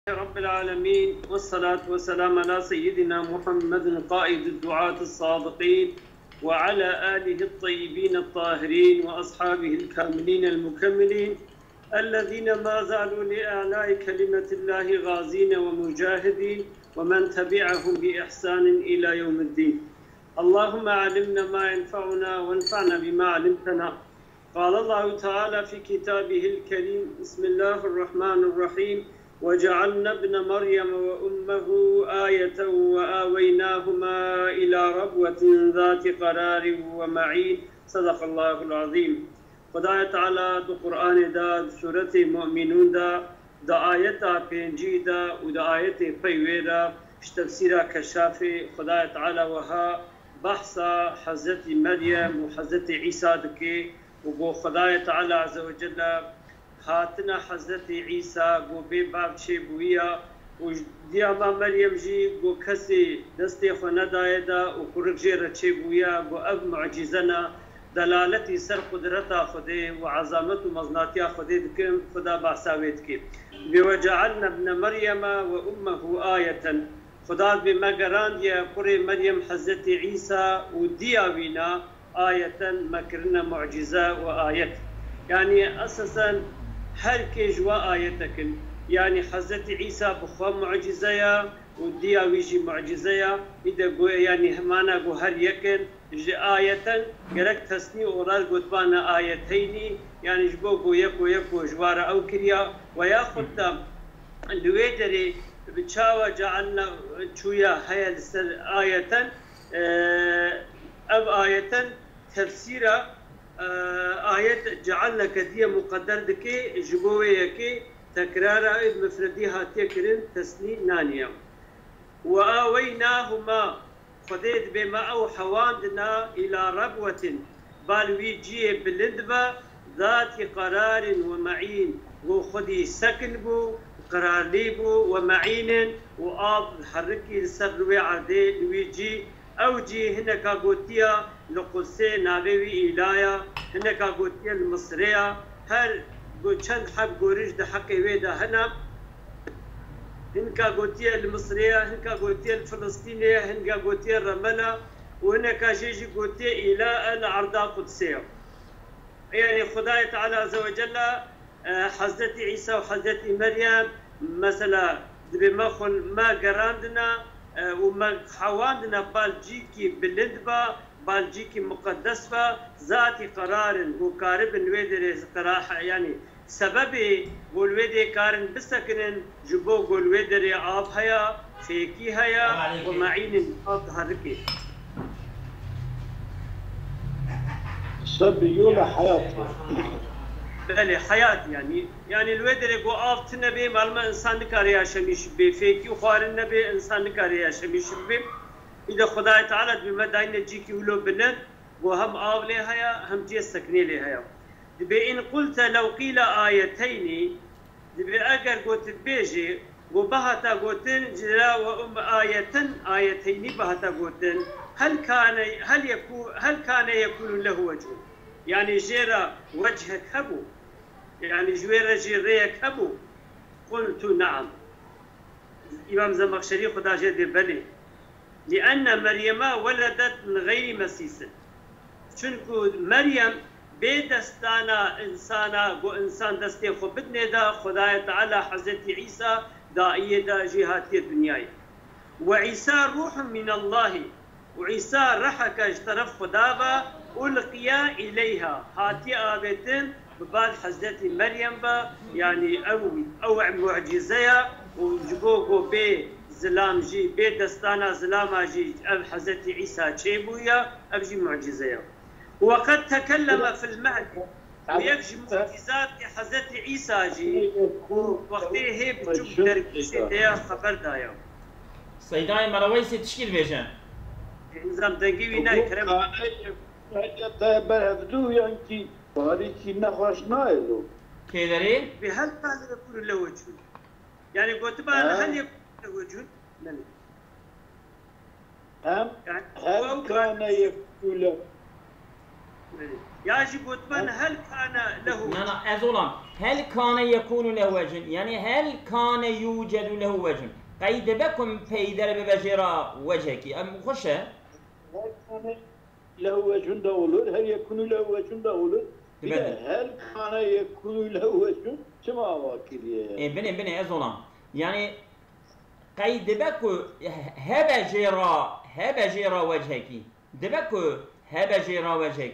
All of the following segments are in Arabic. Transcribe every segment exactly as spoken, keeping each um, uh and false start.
رب العالمين والصلاة والسلام على سيدنا محمد قائد الدعاة الصادقين وعلى آله الطيبين الطاهرين وأصحابه الكاملين المكملين الذين ما زالوا لإعلاء كلمة الله غازين ومجاهدين ومن تبعهم بإحسان إلى يوم الدين. اللهم علمنا ما ينفعنا وانفعنا بما علمتنا. قال الله تعالى في كتابه الكريم: بسم الله الرحمن الرحيم: وجعلنا ابن مريم وأمه آية وآويناهما إلى ربوة ذات قرار ومعين. صدق الله العظيم. خدای تعالی دو قرآن دا سورة مؤمنون دا دا آیتا پینجی دا و دا آیت پیوی دا تفسیر کشاف خدای تعالی وها بحث حضرت مریم و حضرت عیسی دکی و گو خدای تعالی عز وجل هاتنا حضرت عیسی گو بے باب چه بویا و دیاما مریم جی گو کسی دستی خو ندای دا و کرک جیر چه بویا گو اب معجزنا دلالتی سر قدرت خودی و عظمت و مزناتی خودی دکم خدا بحثاوید کی. وجعلنا ابن مریم و امه آیتا، خدا بما گراند یا قر مریم حضرت عیسی و دیاوینا آیتا مکرنا معجزه و آیت. يعني اساسا هر كيجوا آيتكن يعني حضرت عيسى بخوا معجزة وديا ويجي معجزة إذا جو يعني همانا جو هر يكن جي آية جرك تسني أورال قطبانا آيتين يعني جبو جو يكو يكو جوارا أو كريا وياخد الويدري بتشاوى جعلنا شويا هيا السر آية أب آية تفسيرا آية جعلنا كدية مقدر دكي جبوية كي تكرارا مفردي هاتيا كرن تسنين نانيا. وآويناهما خديت بما أو حواندنا إلى ربوة بالوي جيه بلندبا ذات قرار ومعين، وخدي سكن بو قرار ليبو ومعين وآب حركي السروي عدي لويجي او جي هناك قوتيا لقصي ناوي إيلايا هناك قوتيا المصرية هر چند حب قورج ده حق ويدا هنا هناك قوتيا المصرية هناك قوتيا الفلسطينية هناك قوتيا الرملة وهناك جيجي قوتيا إلى العرضة قدسية. يعني خداي تعالى عز وجل حضرت عيسى وحضرت مريم مثلا بمخل ما قراندنا وما حواندنا بالجيكي بلندبا بالجيكي مقدسة ذات قرار وقارب نويدر قراحة يعني سببي قولويدي كارن بسكنن جبو قولويدر آب هيا فيكي هيا ومعين آب هركي سبيولا حياته بله حياة يعني يعني الويدر يقول آف تنبي معلومة إنسان نكاري شميش بي فيكي وخار النبي إنسان نكاري شميش بي إذا خداي تعالى بما داين جيكي ولو بنت وهم آف لها يا هم جي سكني لها يا دبي إن قلت لو قيل آيتين دبي أجر قلت بيجي وبهتا قلتن جلا وأم آية آيتين بهتا قلتن هل كان هل يكون هل كان يكون له وجه؟ يعني جيرا وجهك هبو يعني جويرا جيريك هبو. قلت نعم. إمام زمخشري خدا جدي بلي لأن مريم ولدت من غير مسيس چونكو مريم بدستانا إنسانا بو إنسان دستي خو بدني دا خداي تعالى حضرت عيسى دائية دا جهاتي الدنيا وعيسى روح من الله وعيسى رحك اجترف خدابا ألقيا إليها هاتي آبتن ببال حضرت مريم با يعني أو أو معجزة وجبوكو بي زلام جي بي دستانا زلام جي أب حضرت عيسى تشيبويا أبجي معجزة. وقد تكلم في المهد ويكجي معجزات حضرت عيسى جي وقتي هي بجوب دركيسي ديا خبر دايا سيداي مرويسي تشكيل بيجان نظام دنگي ويناي كرم بردو يعني باريكي نخوش نايلو كيدري بهل كان يكون له وجه؟ يعني قلت بقى هل يكون له وجه؟ لا هم يعني هل كان يكون له ياجي قطبان هل كان له لا لا أزولم هل كان يكون له وجه يعني هل كان يوجد له وجه قيد بكم بيدر ببجرا وجهك أم خشه هل كان له وجه دولد هل يكون له وجه دولد هل كان يكون له وجه شما واكليه إيه بني بني أزولم يعني قيد بكو هبجرا هبجرا وجهك دبكو هبجرا وجهك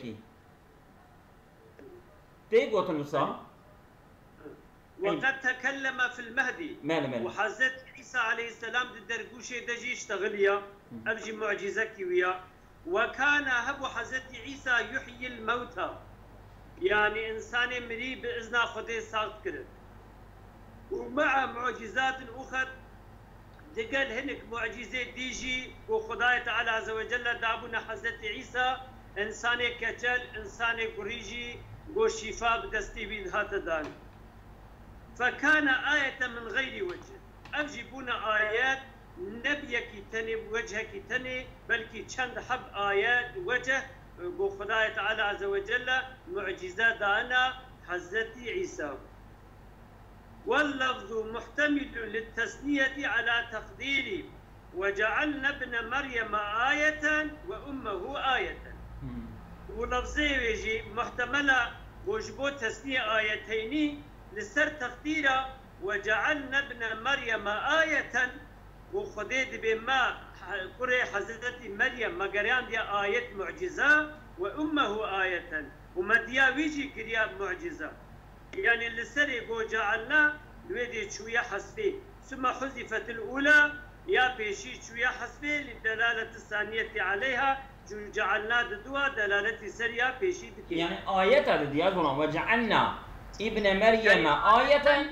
تيجو تنصا وقد تكلم في المهدي ماله ماله وحزت عيسى عليه السلام الدرقوشي دجي اشتغليا أبجي معجزك ويا وكان هب حزت عيسى يحيي الموتى يعني إنسان مري بإذن خده ساقط كرد ومع معجزات أخرى دقل هنك معجزة ديجي وخداية تعالى عز وجل دعبنا حزت عيسى إنسان كتل إنسان قريجي وشفاء بدستي بيدهات دان فكان آية من غير وجه أجيبون آيات نبيك تني وجهك تني بلكي چند حب آيات وجه وخداية تعالى عز وجل معجزات دانا حزتي عيسى واللفظ محتمل للتثنية على تقدير وجعلنا ابن مريم آية وأمه آية ولفظي يجي محتملة وجبو تثنية آيتين لسر تقديرا وجعلنا ابن مريم آية وخديد بما قري حزتي مريم مقريان دي آية معجزة وأمه آية ومديا ويجي كريا معجزة يعني لسر يقول جعلنا لويدي شوية حسبي ثم حذفت الأولى يا بيشي شوية حسبي للدلالة الثانية عليها جعلنا ددوها دلالة سريا بيشي دكي يعني آية ديالنا وجعلنا ابن مريم آية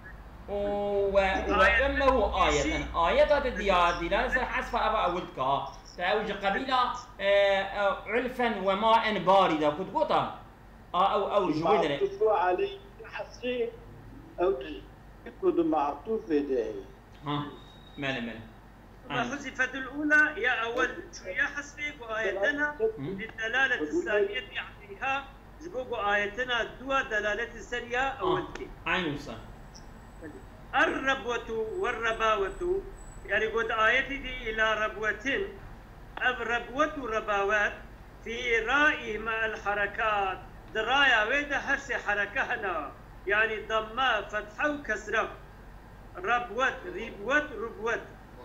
وأمه آية آية ديال دلالة حسب أبا أولك تأوج قبيلة علفا وماء باردة كنت قطع أو أو جويدنا علي حسي أو كنت معطوف يديه ها ماله ماله حذفت الأولى يا أول شوية حسبي وآيتنا للدلالة الثانية عليها جبوكو آيتنا دوا دلالة السرية أول كي عين صح الربوة والرباوة يعني قد آيتي دي إلى ربوة أب ربوة رباوات في رائي مع الحركات درايا ويدا هرسي حركة هنا يعني ضماء فتحة وكسرة ربوة ربوة ربوة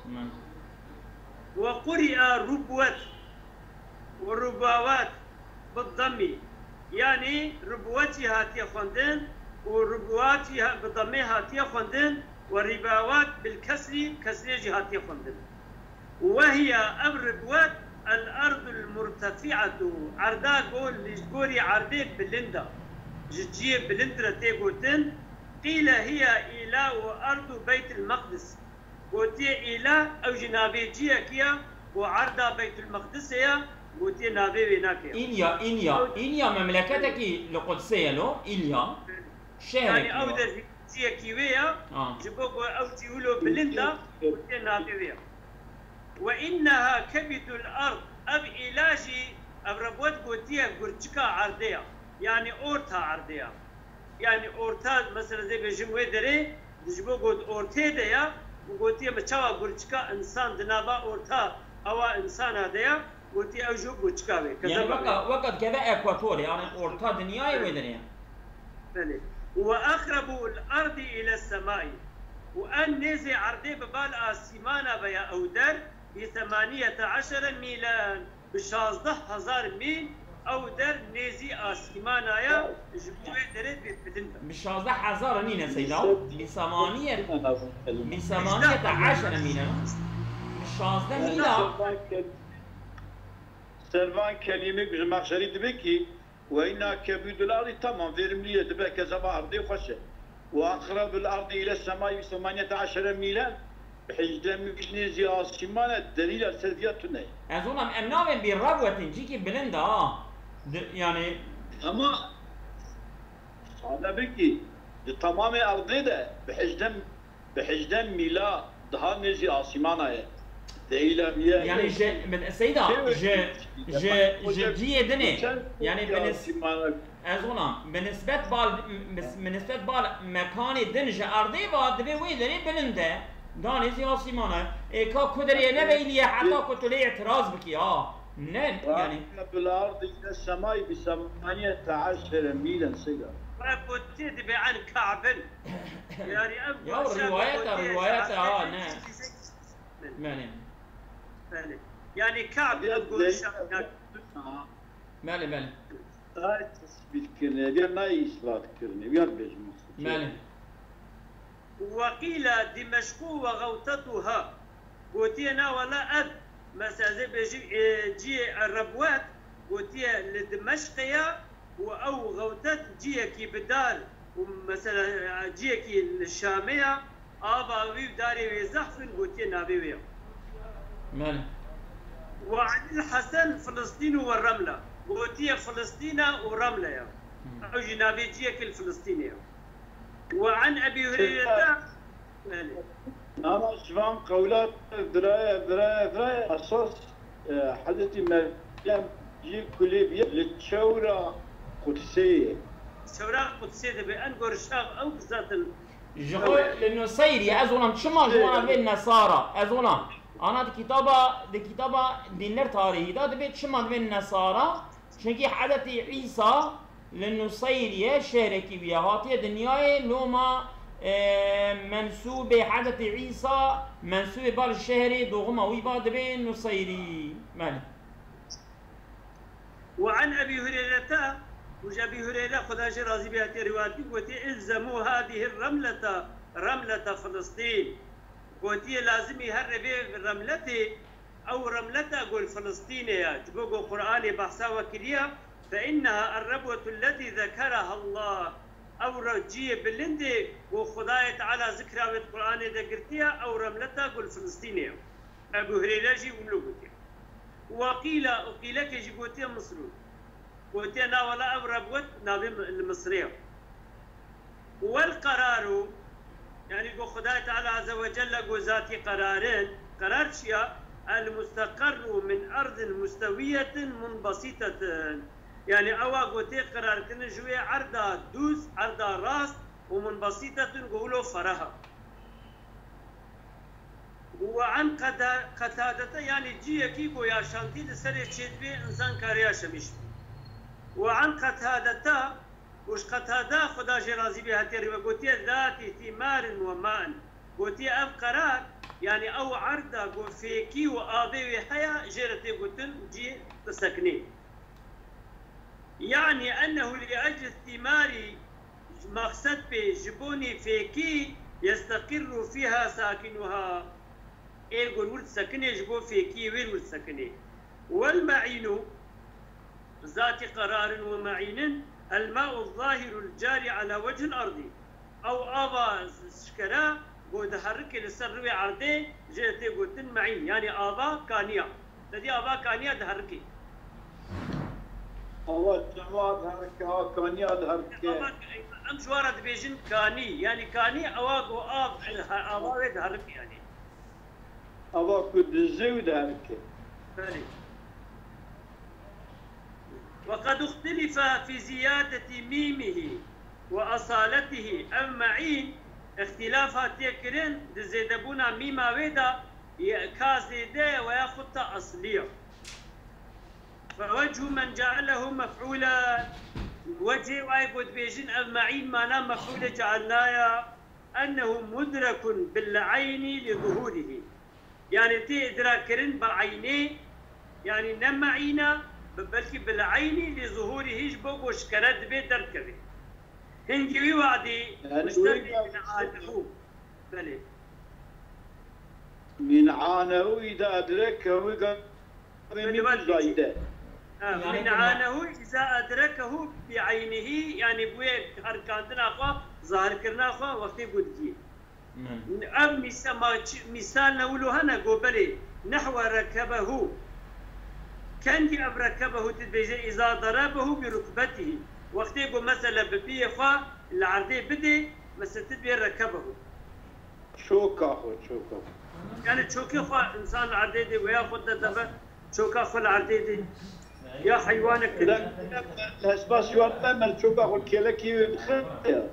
وقرئ ربوة والرباوات بالضم يعني ربوتي هاتي خندن وربواتي بالضم هاتي خندن والرباوات بالكسر كسر جهاتي خندن وهي الربوات الأرض المرتفعة عردا قول لجوري عرديك بلندا جتجيه بلندرة تيقوتن قيل هي إله أرض بيت المقدس قوتي إله أو جنابي جيكيا وعردا بيت المقدس هي قوتي نابي بيناكيا إليا إليا إليا مملكتك القدسية لو إليا شهرك يعني أو در جيكيويا جبوكو أو تيولو بلندا قوتي نابي بيا وإنها كبد الأرض أب إلاجي أب ربوت قوتيا قرشكا عرديا يعني أورتا عرديا يعني أورتا مثلا زي بجموي دري جبو قد أورتي ديا وقوتيا مچاوا قرشكا إنسان دنابا أورتا أو إنسان هديا قوتيا أوجو قرشكا بي يعني وقت وقت كذا إكواتور يعني أورتا دنياي ويدنيا بلي وأقرب الأرض إلى السماء وأن نزي عردي ببال آسيمانا بيا أودر بثمانية عشر ميلا بشازده هزار ميل أو در نزي آسيمانا يا جبوه درد بتبدنتا بشازده هزار نينا سيداو بثمانية بثمانية عشر ميلا بشازده ميلا سلمان كلمة بجمع دبكي وإن كبد الأرض تمام verimliye دبك زما أرضي خشة وأقرب الأرض إلى السماء ثمانية عشر ميلا بحيث لم يكن زي آسمان الدليل السردياتنا. أظن أم نامن بالربوة تنجيكي بلندا آه يعني أما هذا بكي تمام أرضي ده بحيث لم بحيث لم ميلا daha nezi asimana يعني ج من سيدا ج ج ج جي دني يعني بالنسبة أزونا بالنسبة بال بالنسبة بال مكان دنج أرضي بعد بي وين دني بلنده داني سياسي مانا إيكا كدري نبيلي حتى كتلي اعتراض بكي آه نه يعني بالأرض إلى السماء بثمانية عشر ميلا سيدا فبتدي بعن كعب يعني يا روايات روايات آه نه ماني يعني كعب يقول مالي مالي هاي تثبيت كرني بيا ما إثبات كرني بيا بيجمع مالي وقيل دمشق وغوطتها قوتينا ولا أد مثلا بيجي جي الربوات قوتيا لدمشقية أو غوطت جيكي بدار ومثلا جيكي الشامية آبا ويب داري ويزحفن قوتيا نابيويا مالي وعن الحسن فلسطين والرملة قوتيا فلسطين ورملة يا أو جنابي جيك الفلسطينية وعن أبي هريرة أنا شفان قولات دراية دراية دراية أساس حدثي مريم جي كليبية للشورى قدسية شورى قدسية بأن قرشاغ أو بذات جهو لأنه سيري أزونا شما جوانا بين النصارى أزونا أنا دي كتابة دي كتابة دينر تاريخي دا دبيت شما بين النصارى شنكي حدثي عيسى لأنه سيري شهركي بيهاتي دنياي لوما منسوب حدث عيسى منسوب بالشهري دوغما ويباد بين نصيري مالي وعن ابي هريره وجا ابي هريره خداش راضي بها روايتي قوتي الزموا هذه الرمله رمله فلسطين قوتي لازم يهربي رملتي او رملته قول فلسطينيه تبقوا قراني بحثا وكريا فانها الربوه التي ذكرها الله او رجيه بلندي وخداي تعالى ذكرها بالقران ذكرتها او رملتها قول فلسطينيه ابو هريره جي ولوغتي وقيل وقيل كي قوتي مصر قوتي نا ولا ابربوت نابي المصريه والقرار يعني قو خداي تعالى عز وجل قو ذاتي قرارين قرار شيا المستقر من ارض مستويه منبسطه يعني أوا قوتي قرار كنا جوية عرضة دوز عرضة راس ومنبسطة قولوا فرها وعن قتادة يعني جيه كيكو يا شانتي لسري تشيد بي إنسان كاريا شميش وعن قتادة وش قتادة خدا جرازي بها تيري وقوتي ذات ثمار وماء قوتي أب قرار يعني أو عرضة قو فيكي وآبي وحيا جيرتي قوتن جي تسكني يعني أنه لأجل الثمار مقصد بجبوني فيكي يستقر فيها ساكنها إيه يقول ولد سكني جبو فيكي وين ولد سكني والمعين ذات قرار ومعين الماء الظاهر الجاري على وجه الأرض أو آبا شكرا قد حرك للسر عرضي جيتي قلت معين يعني آبا كانيا تدي آبا كانيا دهركي الله جواد هركة كاني هركة أم شوارد بيجن كاني يعني كاني أواقو آب أواقو هركة يعني أواقو دزود هركة وقد اختلف في زيادة ميمه وأصالته أم معين اختلافات تكرين دزيدبونا ميما ويدا كازيدة وياخد أصلية فوجه من جعله مفعولا وجه وايقود بيجن المعين معناه مفعول جعلناه أنه مدرك بالعين لظهوره يعني تي إدراكرن بعينيه يعني نما عينا بلكي بالعين لظهوره جبوك وشكرد بي دركبه هنجي وعدي مستقبل من عانه بلي من عانه إذا أدركه من زايده من عانه إذا أدركه بعينه يعني بويك هركانتنا أخوة ظاهر كرنا أخوة وقتي قدجي أم مثال نقوله هنا قبلي نحو ركبه كان دي أب ركبه تدبيجي إذا ضربه بركبته وقتي يقول مثلا ببي أخوة العرضي بدي مثلا تدبي ركبه شوكا خو شوكا يعني شوكي خو انسان عديدي وياخذ دبه شوكا خو العديدي يا حيوانك لا الاسباس يوم شوكا خو كيلكي بخير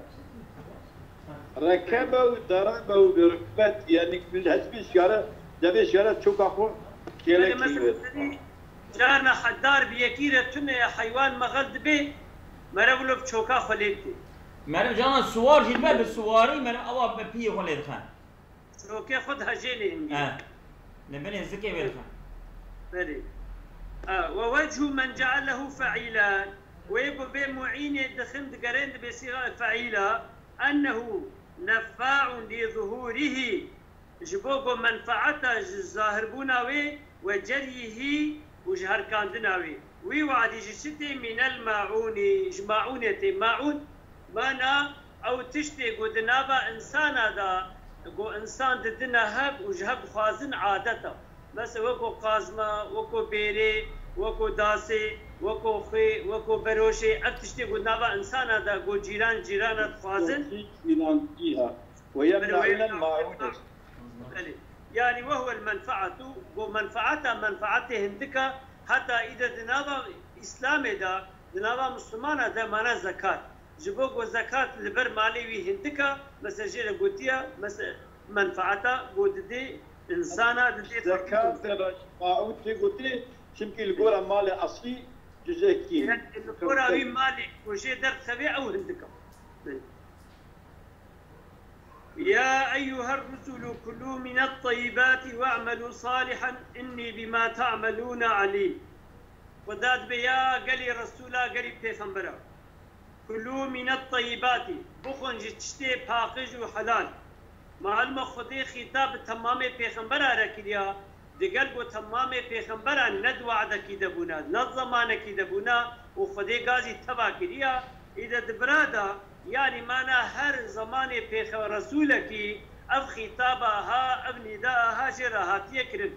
ركبه وضربه بركبت يعني من هسبي سيارة دبي سيارة شوكا خو كيلكي جانا حدار بيكيرة تنة يا حيوان مغد بي مرولو بشوكا خليتي مرم جانا سوار جيل باب السواري مرم أوا ببيه خليت خان شوكي خدها جيلي هندي اه نبني الزكي بيت خان بلي آه ووجه من جعله فعيلا ويبو بي معين دخن دقرين بصيغة فعيلا أنه نفاع لظهوره جبوبو منفعته ظاهر بوناوي وجريه وجهر كان دناوي وي وعدي جشتي من الماعون جماعونة ماعون مانا أو تشتي قدنابا إنسان هذا قو إنسان ددنا هب وجهب خوازن عادته مثلا وكو قازمة وكو بيري وكو داسي وكو خي وكو بروشي أب تشتي قدنابا إنسان هذا قو جيران جيران خوازن فيها ويمنعون الماعون يعني وهو المنفعة ومنفعتها منفعته هندكا حتى إذا دنابا إسلامي دا دنابا مسلمانا دا مانا زكاة جبوك وزكاة لبر مالي هندكا مثلا جيلا قوتيا مثلا منفعتها قود دي إنسانا دي زكاة معون تي قوتي شمكي القورة مالي أصلي جزاكي يعني القورة وي مالي وشي در خبيع أو هندكا يا أيها الرسل كلوا من الطيبات واعملوا صالحا إني بما تعملون عليم وداد بيا قالي رسولا قالي بيغمبرا كلوا من الطيبات بخون جتشتي باقج وحلال مع المخدي خطاب تمام بيغمبرا ركليا دقل بو تمام بيغمبرا ند وعد كيدبونا ند زمان كيدبونا وخدي غازي تبا كليا إذا دبرادا يعني مانا هر زمان بيخ رسولك أف خطابها أف نداءها جرهات يكرم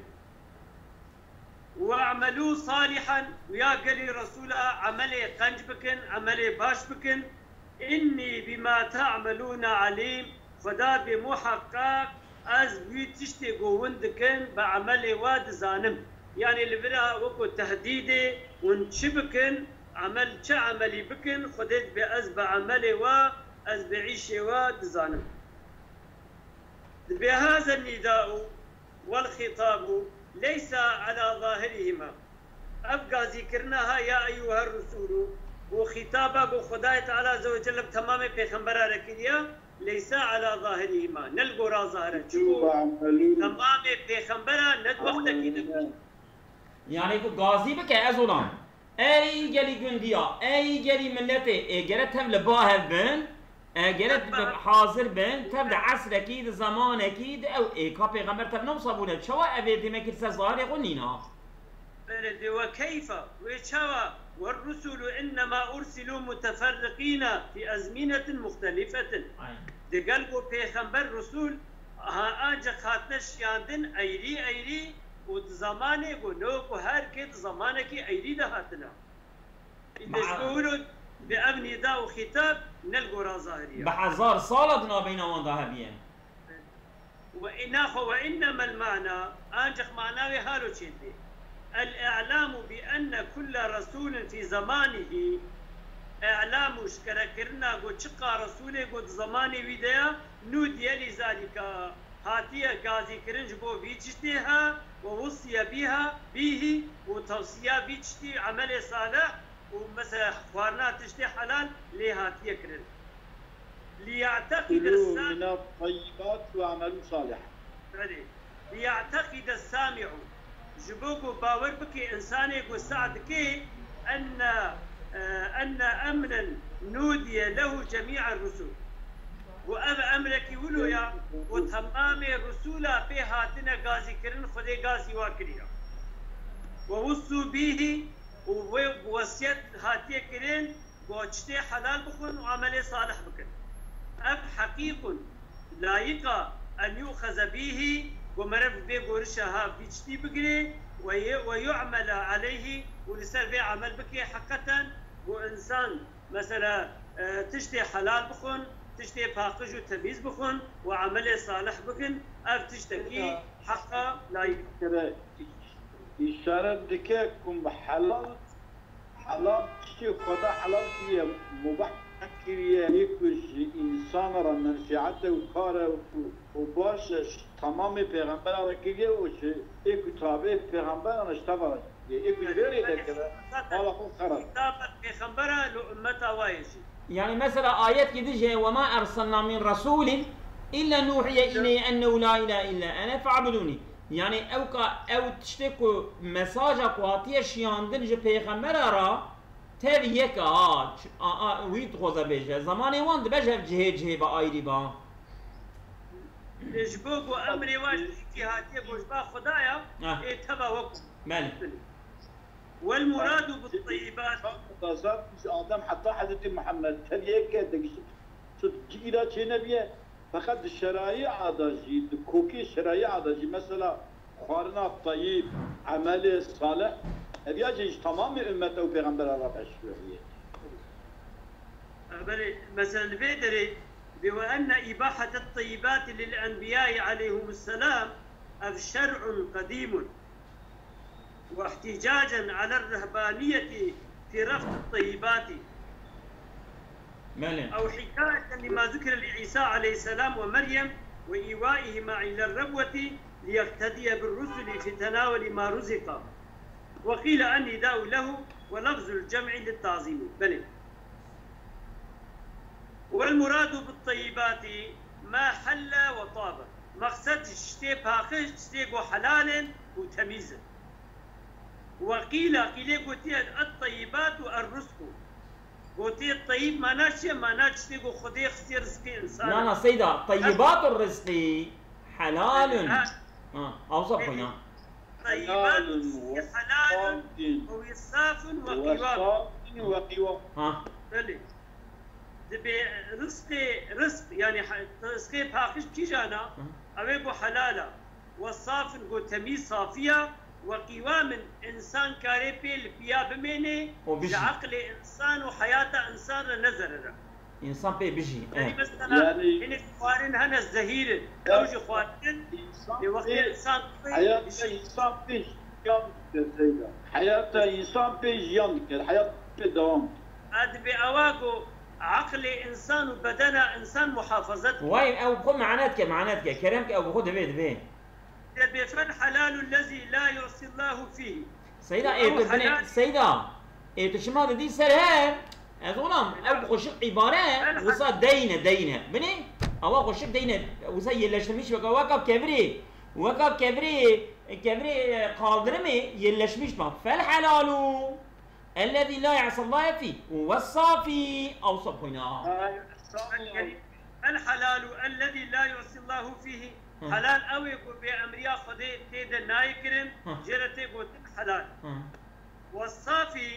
واعملوا صالحا ويا قلي رسولا عملي قنج بكن عملي باش بكن إني بما تعملون عليم خدا بمحقق أز بيتشتي قوندكن بعملي واد زانم يعني اللي وكو تهديدي ونشبكن عمل شا عملي بكن خديت بأز بعملي و أز بعيشي و دزانم بهذا النداء والخطاب ليس على ظاهرهما أبقى ذكرناها يا أيها الرسول وخطابك وخداية تعالى عز وجل تمام بيخنبرا ركيديا ليس على ظاهرهما نلقوا را ظاهرة تمام بيخنبرا ند وقتك يعني كو غازي بك أزولان أي جري جنديا أي جري ملته أجرت هم لباه بن أجرت حاضر بن تبدأ عصر أكيد زمان أكيد أو إيه كابي غمر تبنو صابونه شو أبيت ما كنت ظاهر يقولنينا برد وكيف وشوا والرسل إنما أرسلوا متفرقين في أزمنة مختلفة دقلبوا بيخنبر رسول ها أنجا خاتنش ياندن أيري أيري وزمانه ونوك وهر كده زمانك أيدي دهاتنا إذا شكولوا بأبن نداء وخطاب نلقوا را ظاهرية بحزار صالتنا بين وان ذهبيا وإناخ وإنما المعنى أنجح معناه هالو تشيدي الإعلام بأن كل رسول في زمانه إعلام شكركرنا قد شقا رسوله قد زمانه ويديا نودي لذلك هاتية غازي كرنج بو بيجتها ووصي بها به وتوصية بيجتي عمل صالح ومثلا خوارنا تشتي حلال ليه هاتية كرنج ليعتقد السامع من الطيبات وعملوا صالح ليعتقد السامع جبوكو باور بكي إنساني وسعدك أن آه أن أمرا نودي له جميع الرسل وأبا أمرك ولويا وتمام الرسول في هاتنا غازي كرن خدي غازي واكريا ووصوا به ووصيت هاتي كرن واشتي حلال بكن وعمل صالح بكن أب حقيق لايق أن يؤخذ به ومرف بغرشها بيشتي بقري ويعمل عليه ولسر في عمل بكي حقا وإنسان مثلا تشتي حلال بخن تشتي باقج وتمييز بخن وعمل صالح بكن اف تشتكي حقا لا يكره إشارة دكاكم حلال حلال تشتي خدا حلال كريه مباح كريه يكوش إنسان را منفعته وكاره وباشش تمام پیغمبر را كريه وش ايكو تابع پیغمبر را اشتبه ايكو جبري دكره حالا خود خراب كتاب پیغمبر لأمتا وايشي يعني مثلا آيات كده وما أرسلنا من رسول إلا نوحي إليه أنه لا إله إلا أنا فاعبدوني يعني أو كا أو تشتكوا مساجا قواتية شياندن جي پیغمبر را تبي يك آه آه ويت خوزا بيجه زماني وان دبجه جهه جهه با آيري با جبوك وأمري واش اجتهادية بوش با خدايا إيه تبا وقت مالي والمراد بالطيبات تازار مش آدم حتى حضرت محمد تليه كده تجيلا شيء نبيه فقط الشرائع عادجي الكوكي شرائع عادجي مثلا خارنا الطيب عمل صالح أبي أجيش تمام أمته وبيغمبر الله بشويه بل مثلا بيدري بأن إباحة الطيبات للأنبياء عليهم السلام أف شرع قديم واحتجاجا على الرهبانية في رفض الطيبات مالي أو حكاية لما ذكر لعيسى عليه السلام ومريم وإيوائهما إلى الربوة ليقتدي بالرسل في تناول ما رزق وقيل النداء له ولفظ الجمع للتعظيم بل والمراد بالطيبات ما حل وطاب مقصد شتي باخش شتي حلال وتمييز وقيل قيل قلتي الطيبات الرزق قلتي الطيب ما ناشي ما ناشي تقول خدي خسي رزق انسان لا لا سيدة طيبات الرزق حلال اه اوصف هنا طيبات حلال ويصاف وقوام وقوام ها بلي دبي رزق رزق يعني رزقي باخش كيجانا أبيكو حلالة والصاف نقول تمييز صافية وقوام إنسان كاريبي الفيا بميني عقل إنسان وحياة إنسان نزر إنسان بي بيجي يعني مثلا يعني هنا خوارن هنا الزهير أوجي خوارن لوقت إنسان حياة إنسان بيج يوم حياة إنسان بيج يوم الحياة بدوام هذا بأواقو عقل إنسان وبدن إنسان محافظته وين أو بخذ معناتك معناتك كلامك أو بخذ بيت بين فالحلال الذي لا يعصي الله فيه سيدة إيه تبني سيدة إيه تشمال دي سرهان أظنم أو بخش عبارة وصا دينة دينة بني أو بخش دينة وصا يلش مش بقى وقف كبري وقف كبري كبري قادرمي يلش مش ما فالحلال الذي لا يعصى الله فيه والصافي أوصف هنا الحلال الذي لا يعصي الله فيه حلال أو يقول بأمريا خذي تيدا نايكرن جرتي قلت حلال والصافي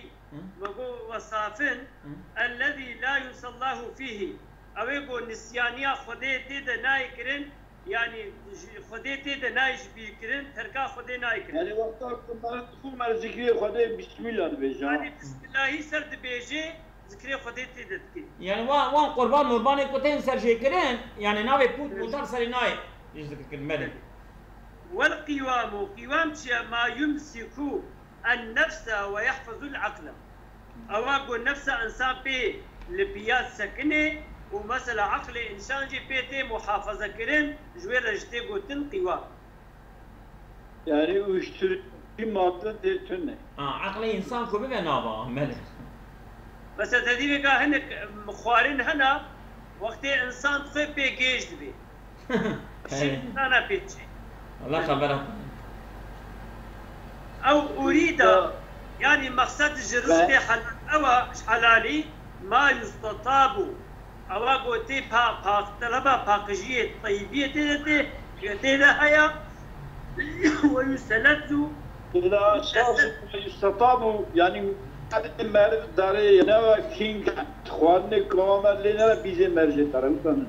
والصافن الذي لا يعصي الله فيه أو يقول نسيانيا خذي تيدا نايكرن يعني خذي تيدا نايش بيكرن تركا خذي نايكرن يعني وقتكم مرتكم مع ذكر خذي بسم الله بيجا يعني بسم الله سرد بيجي ذكر خذي تيدا تكي يعني وان وان قربان مرباني كتين سرجي كرن يعني ناوي بوت بوتار سري ناي والقوام قوام ما يمسك النفس ويحفظ العقل أو أقول نفس إنسان بي لبيات سكنة ومثلا عقل إنسان جي بيتي محافظة كرن جوير رجتي قوتن قوام يعني ويشتري مادة تتنى اه عقل إنسان كو بيبقى نابا ملك بس تدريبك هنك مخوارين هنا وقت إنسان تخي بي جيج دبي شيء أنا بيتشي الله خبرك أو أريد يعني مقصد الرزق حلال أو حلالي ما يستطاب أو أقول تي با با طلبة باقجية طيبية تي تي هيا ويستلذ إذا يستطاب يعني هذا المعرفة داري نوا كينج خواني كوما لنا بيجي مرجع ترى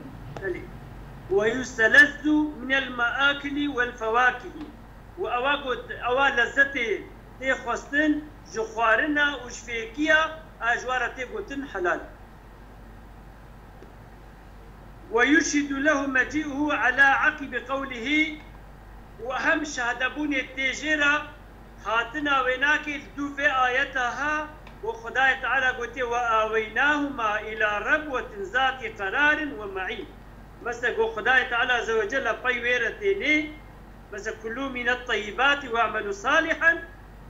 ويستلذ من المآكل والفواكه وأواجد أوا لذتي تي خواستن جخوارنا وشفيكيا أجوارة تي قوتن حلال ويرشد له مجيئه على عقب قوله وأهم شهدبون التجيرة هاتنا ويناك دو في آياتها وخداية تعالى قلت وآويناهما إلى ربوة ذات قرار ومعين مثلا خداية تعالى عز وجل طيبيرتيني مثلا كلوا من الطيبات واعملوا صالحا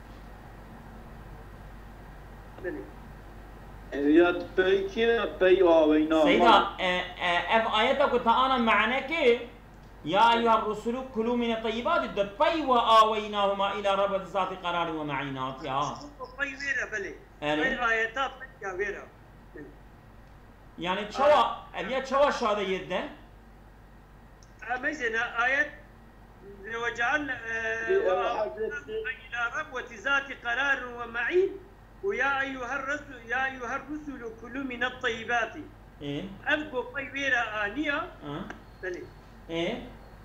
يا بيكي بي آويناهما سيدا اف آياتا قلت أنا معنى كي يا أيها الرسل كلوا من الطيبات الدبي وآويناهما إلى ربوة ذات قرار ومعينات يا طيبيرة بلي ألي آياتات طيبيرة يعني تشوا أبيات تشوا شهادة يده مثلا آية وجعلنا إلى ربوة ذات قرار ومعين ويا أيها الرسل يا أيها الرسل كلوا من الطيبات إيه أبقوا طيبيرة آنية أه بلي إيه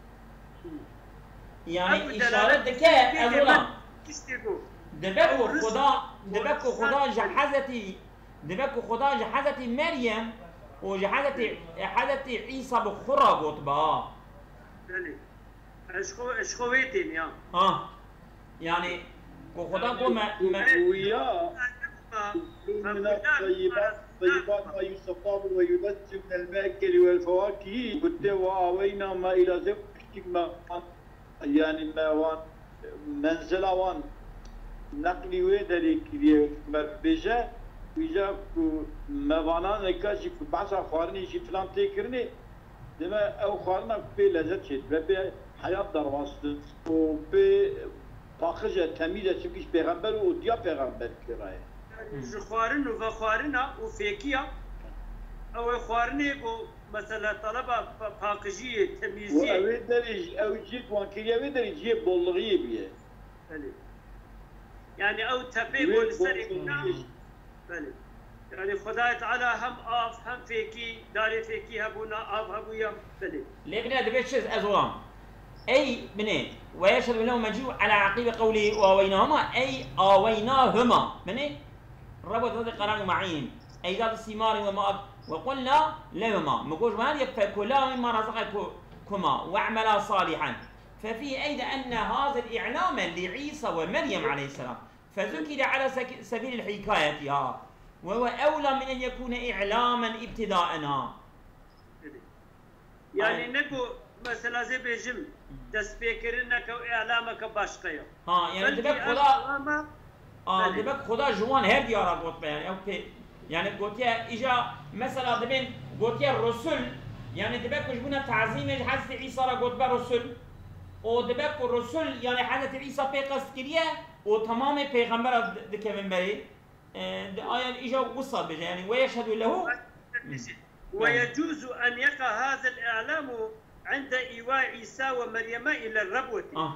يعني إشارة دكاء أولا تشتكوا دبكو خدا دبكو خدا جحزتي دبكو خدا جحزتي مريم وجحزتي حزتي عيسى بخرى قطبا بلي اشخو اشخويتين يا اه يعني خدا قو ما ما ويا من الطيبات طيبات ما يستطاب وينجم من الماكل والفواكه قلت وآوينا ما إلى زوجك ما يعني ما وان منزل وان نقلي ويدري كذي مربجة ويجا ما وانا نكاشي بعض خارني شي فلان تكرني دما أو خارنا في لذة شيء ببي حياة درواست وبي باخجة تميزة تبيش بيغمبر وديا بيغمبر كراي خوارن وخوارنا وفيكيا أو خوارني بو مثلا طلبة باقجية تمييزية وأوي درج أو جيت وانكيا أوي درج جيب بولغية بيه يعني أو تبي والسرق بلي يعني خداية تعالى هم آف هم فيكي داري فيكي هبونا آف هبويا بلي لكن هذا بيتشز أزوران أي بني ويشهد له مجيء على عقيب قوله وآويناهما أي آويناهما بني ربط هذا قرار معين أي ذات الثمار وما وقلنا لهما مقوش ما يبقى كلا مما رزقكما واعملا صالحا ففي أيضا أن هذا الإعلام لعيسى ومريم عليه السلام فذكر على سبيل الحكاية ها وهو أولى من أن يكون إعلاما ابتداء يعني نكو مثلا زي بيجم تسبيكرنك وإعلامك باشقية ها يعني دبك خدا آه دبك خدا جوان هر ديارا قلت يعني أوكي يعني قلت يا إجا مثلا دبين قلت يا الرسل يعني دبك وجبنا تعظيم حضرت عيسى را قلت بالرسل ودبك الرسل يعني حضرت عيسى بيقصد كريه وتمام پیغمبر دكمن بري آية إجا وصل بجا يعني ويشهد له ويجوز أن يقع هذا الإعلام عند إيواء عيسى ومريم إلى الربوة آه.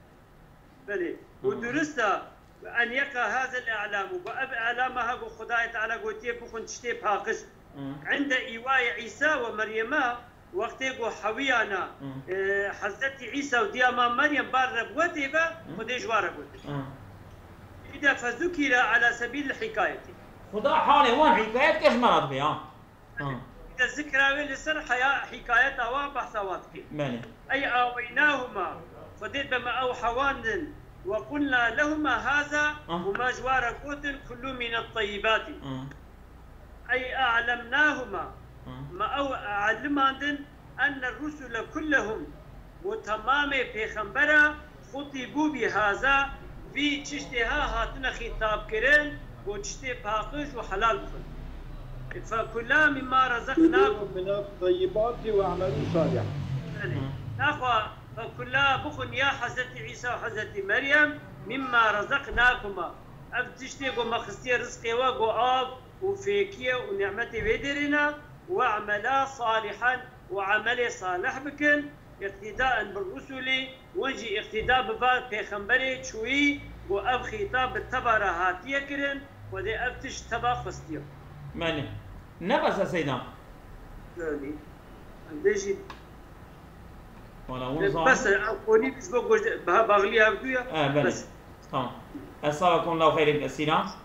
بلي ودرست أن يقع هذا الإعلام وبأب إعلامها خداية تعالى قلت بخن تشتي بهاقش عند إيواء عيسى ومريم وقت يقول حويانا اه حضرت عيسى ودياما مريم بار ربوتي با خديش واربوتي إذا فذكر على سبيل الحكاية خدا حالي وان حكايات كيش مرض بها إذا ذكر لسر حكاية وابحث واتكي أي آويناهما فديت بما أو حوان وقلنا لهما هذا وما جوار قوت كل من الطيبات أي أعلمناهما ما أو علماندن أن الرسل كلهم وتمام بيخنبرا خطبوا بهذا في تشتها هاتنا خطاب كرين وتشتي باقش وحلال بخل فكلا مما رزقناكم من الطيبات واعملوا صالحا ناخوا فكلا بخن يا حضرت عيسى وحضرت مريم مما رزقناكما أفتشتيكم مخستي رزقي وقو آب وفيكية ونعمتي بيدرنا واعملا صالحا وعمل صالح بكن اقتداء بالرسل وجي اقتداء ببار بيخنبري شوي وأب خطاب بالتبرة هاتية كرن ودي أفتش تبا خستيو ماني نبس سيدنا يعني عندي ولا بس أقولي بس بقول بغليها بدويا اه بس تمام أسألكم الله خير السينا